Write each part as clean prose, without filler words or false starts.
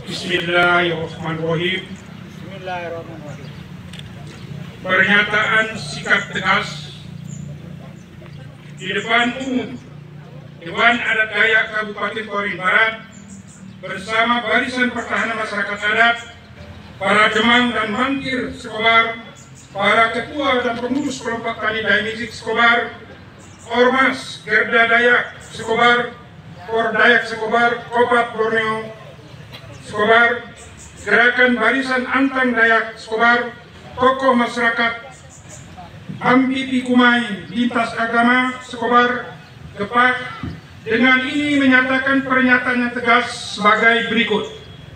Bismillahirrahmanirrahim. Pernyataan sikap tegas di depan umum Dewan Adat Dayak Kabupaten Korin Barat bersama Barisan Pertahanan Masyarakat Adat, para Demang dan Mangkir Sekobar, para ketua dan pengurus kelompok tani Dayak Sekobar, Ormas Gerda Dayak Sekobar, Por Dayak Sekobar, Kopat Borneo Sekobar, Gerakan Barisan Antang Dayak Sekobar, tokoh masyarakat Ampipi Kumai, lintas agama Sekobar, Gepak, dengan ini menyatakan pernyataan yang tegas sebagai berikut.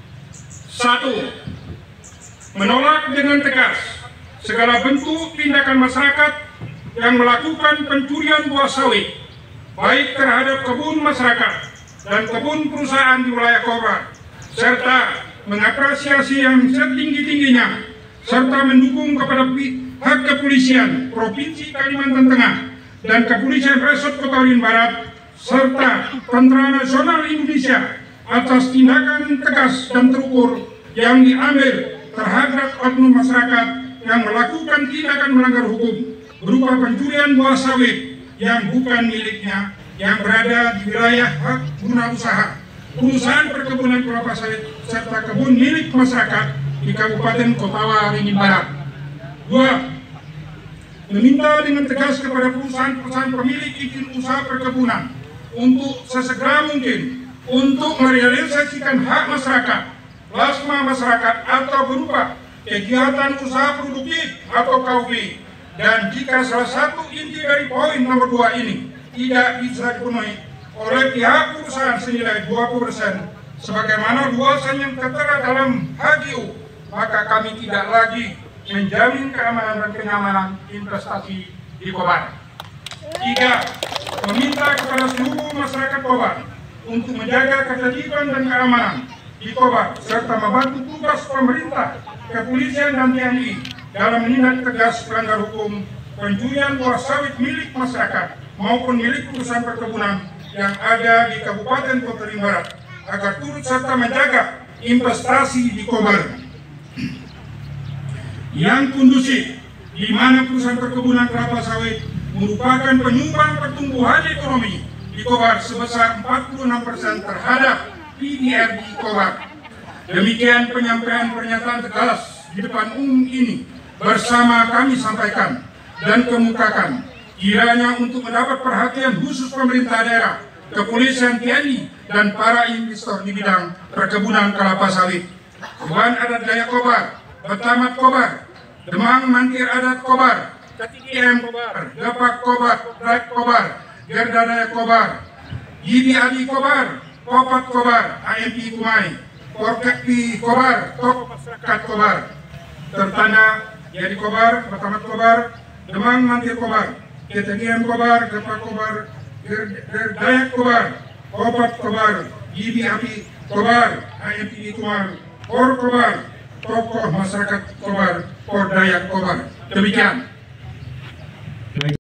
1. Menolak dengan tegas segala bentuk tindakan masyarakat yang melakukan pencurian buah sawit, baik terhadap kebun masyarakat dan kebun perusahaan di wilayah Kobar, serta mengapresiasi yang setinggi-tingginya serta mendukung kepada pihak kepolisian Provinsi Kalimantan Tengah dan Kepolisian Resort Korin Barat serta Tentara Nasional Indonesia atas tindakan tegas dan terukur yang diambil terhadap oknum masyarakat yang melakukan tindakan melanggar hukum berupa pencurian buah sawit yang bukan miliknya yang berada di wilayah hak guna usaha, perusahaan perkebunan kelapa sawit serta kebun milik masyarakat di Kabupaten Kopawa Ringin Barat. 2. Meminta dengan tegas kepada perusahaan-perusahaan pemilik izin usaha perkebunan untuk sesegera mungkin untuk merealisasikan hak masyarakat, plasma masyarakat atau berupa kegiatan usaha produktif atau KUP, dan jika salah satu inti dari poin nomor 2 ini tidak bisa dipenuhi oleh pihak perusahaan senilai 20% sebagaimana luasan yang tertera dalam HGU, maka kami tidak lagi menjamin keamanan dan kenyamanan investasi di Kobar. 3. Meminta kepada seluruh masyarakat Kobar untuk menjaga ketertiban dan keamanan di Kobar serta membantu tugas pemerintah, kepolisian dan TNI dalam menindak tegas pelanggar hukum pencurian buah sawit milik masyarakat maupun milik perusahaan perkebunan yang ada di Kabupaten Korin Barat agar turut serta menjaga investasi di Kobar yang kondusif, di mana perusahaan perkebunan kelapa sawit merupakan penyumbang pertumbuhan ekonomi di Kobar sebesar 46% terhadap PDR di Kobar. Demikian penyampaian pernyataan tegas di depan umum ini bersama kami sampaikan dan kemukakan kiranya untuk mendapat perhatian khusus pemerintah daerah, kepolisian, TNI, dan para investor di bidang perkebunan kelapa sawit. Dewan Adat Dayak Kobar, Betamat Kobar, Demang Mangkir Adat Kobar, TTM Kobar, Gepak Kobar, Dayak Kobar, Gerda Dayak Kobar, Gibi Adi Kobar, Kopat Kobar, AMP Kumai, Porkekpi Kobar, tokoh masyarakat Kobar, tertanda Jadi Kobar, Betamat Kobar, Demang Mangkir Kobar, TTM Kobar, Gepak Kobar, Dayak Kobar, Kopat Kobar, Gibi Adi Kobar, AMP Kumai, Por Kobar, tokoh masyarakat Kobar, Por Dayak Kobar. Demikian.